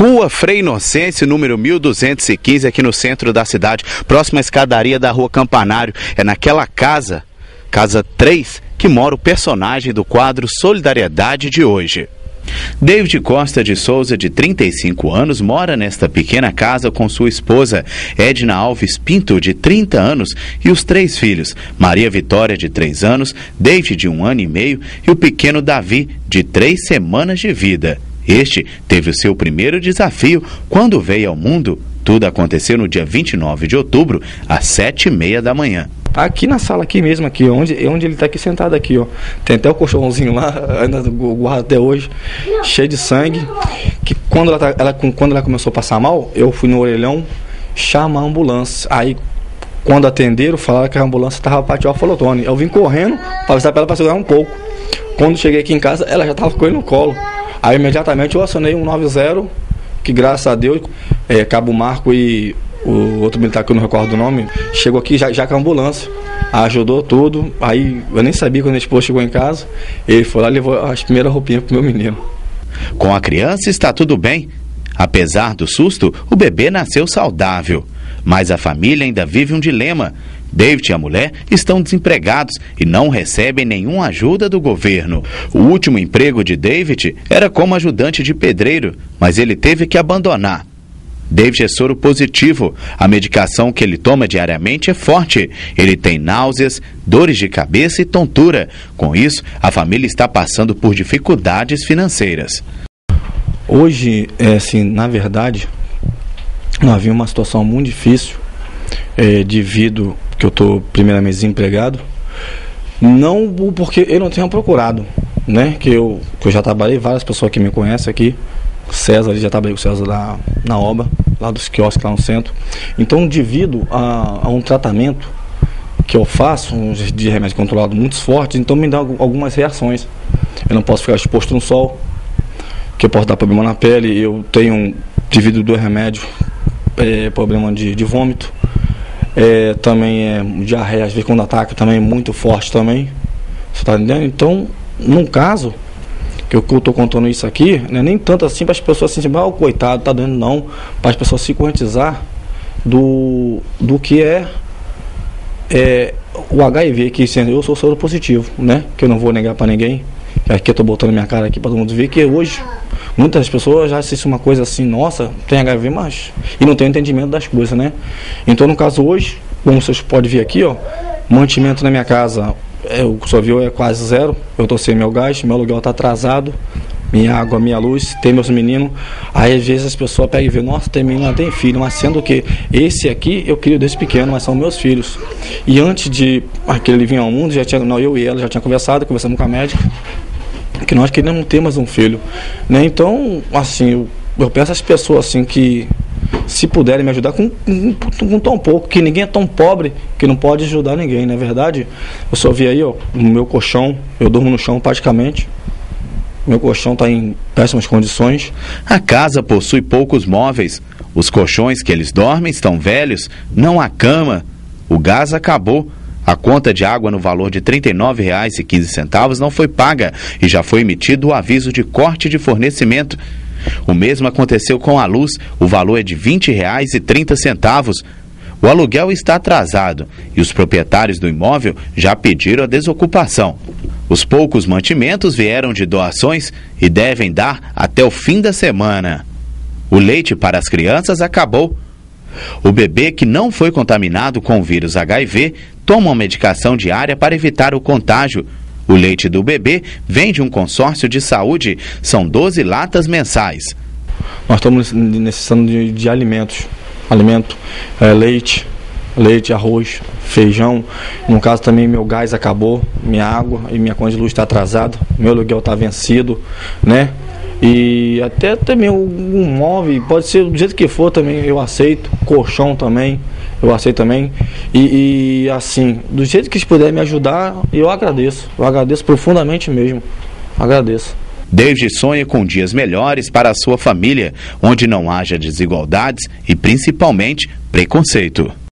Rua Frei Inocêncio, número 1215, aqui no centro da cidade, próxima à escadaria da Rua Campanário. É naquela casa 3, que mora o personagem do quadro Solidariedade de hoje. David Costa de Souza, de 35 anos, mora nesta pequena casa com sua esposa, Edna Alves Pinto, de 30 anos, e os 3 filhos, Maria Vitória, de 3 anos, David, de 1 ano e meio, e o pequeno Davi, de 3 semanas de vida. Este teve o seu primeiro desafio quando veio ao mundo. Tudo aconteceu no dia 29 de outubro, às 7h30 da manhã. Aqui na sala, aqui mesmo, aqui, onde ele está aqui sentado aqui, ó. Tem até o colchãozinho lá, ainda guardo até hoje, cheio de sangue. Que quando ela começou a passar mal, eu fui no orelhão chamar a ambulância. Aí, quando atenderam, falaram que a ambulância estava para ativar o Folotone. Eu vim correndo para avisar para ela para segurar um pouco. Quando cheguei aqui em casa, ela já estava com ele no colo. Aí, imediatamente, eu acionei 190, que graças a Deus, Cabo Marco e o outro militar que eu não recordo o nome, chegou aqui já com a ambulância, ajudou tudo. Aí eu nem sabia quando a esposa chegou em casa, ele foi lá e levou as primeiras roupinhas pro meu menino. Com a criança está tudo bem. Apesar do susto, o bebê nasceu saudável. Mas a família ainda vive um dilema. David e a mulher estão desempregados e não recebem nenhuma ajuda do governo. O último emprego de David era como ajudante de pedreiro, mas ele teve que abandonar. David é soro positivo. A medicação que ele toma diariamente é forte. Ele tem náuseas, dores de cabeça e tontura. Com isso, a família está passando por dificuldades financeiras. Hoje, assim, na verdade, nós vimos uma situação muito difícil, devido que eu estou primeiramente desempregado. Não porque eu não tenho procurado, né? Que eu já trabalhei, várias pessoas que me conhecem aqui. César, já trabalhei com o César na obra, lá dos quiosques lá no centro. Então, devido a um tratamento que eu faço, de remédio controlado muito fortes, então me dá algumas reações. Eu não posso ficar exposto no sol, que eu posso dar problema na pele. Eu tenho, devido do remédio, problema de vômito. Também diarreia, às vezes quando ataca, também é muito forte também. Você tá entendendo? Então, num caso que eu estou contando isso aqui, né, nem tanto assim para as pessoas assim, coitado, tá doendo, não. Para as pessoas se conscientizar do que é o HIV, que eu sou soro positivo, né? Que eu não vou negar para ninguém. Aqui eu estou botando minha cara aqui para todo mundo ver que hoje muitas pessoas já assistem uma coisa assim, nossa, tem HIV, mas e não tem entendimento das coisas, né? Então, no caso hoje, como vocês podem ver aqui, ó, mantimento na minha casa, o que só viu é quase zero. Eu estou sem meu gás, meu aluguel está atrasado, minha água, minha luz, tem meus meninos. Aí às vezes as pessoas pegam e vêem, nossa, tem menino, tem filho, mas sendo que esse aqui eu crio desde pequeno, mas são meus filhos. E antes de aquele vir ao mundo, eu e ela já tinha conversamos com a médica, que nós queremos ter mais um filho, né? Então, assim, eu peço às pessoas assim que, se puderem me ajudar com tão pouco, que ninguém é tão pobre que não pode ajudar ninguém, não é verdade? Eu só vi aí, ó, no meu colchão, eu durmo no chão praticamente. Meu colchão está em péssimas condições. A casa possui poucos móveis. Os colchões que eles dormem estão velhos, não há cama. O gás acabou. A conta de água no valor de R$ 39,15 não foi paga e já foi emitido o aviso de corte de fornecimento. O mesmo aconteceu com a luz, o valor é de R$ 20,30. O aluguel está atrasado e os proprietários do imóvel já pediram a desocupação. Os poucos mantimentos vieram de doações e devem dar até o fim da semana. O leite para as crianças acabou. O bebê que não foi contaminado com o vírus HIV toma uma medicação diária para evitar o contágio. O leite do bebê vem de um consórcio de saúde, são 12 latas mensais. Nós estamos necessitando de alimentos, leite, arroz, feijão. No caso também meu gás acabou, minha água e minha conta de luz está atrasada, meu aluguel está vencido, né? E até também um móvel, pode ser do jeito que for também, eu aceito. Colchão também, eu aceito também. E assim, do jeito que eles puderem me ajudar, eu agradeço. Eu agradeço profundamente mesmo. Agradeço. David sonha com dias melhores para a sua família, onde não haja desigualdades e principalmente preconceito.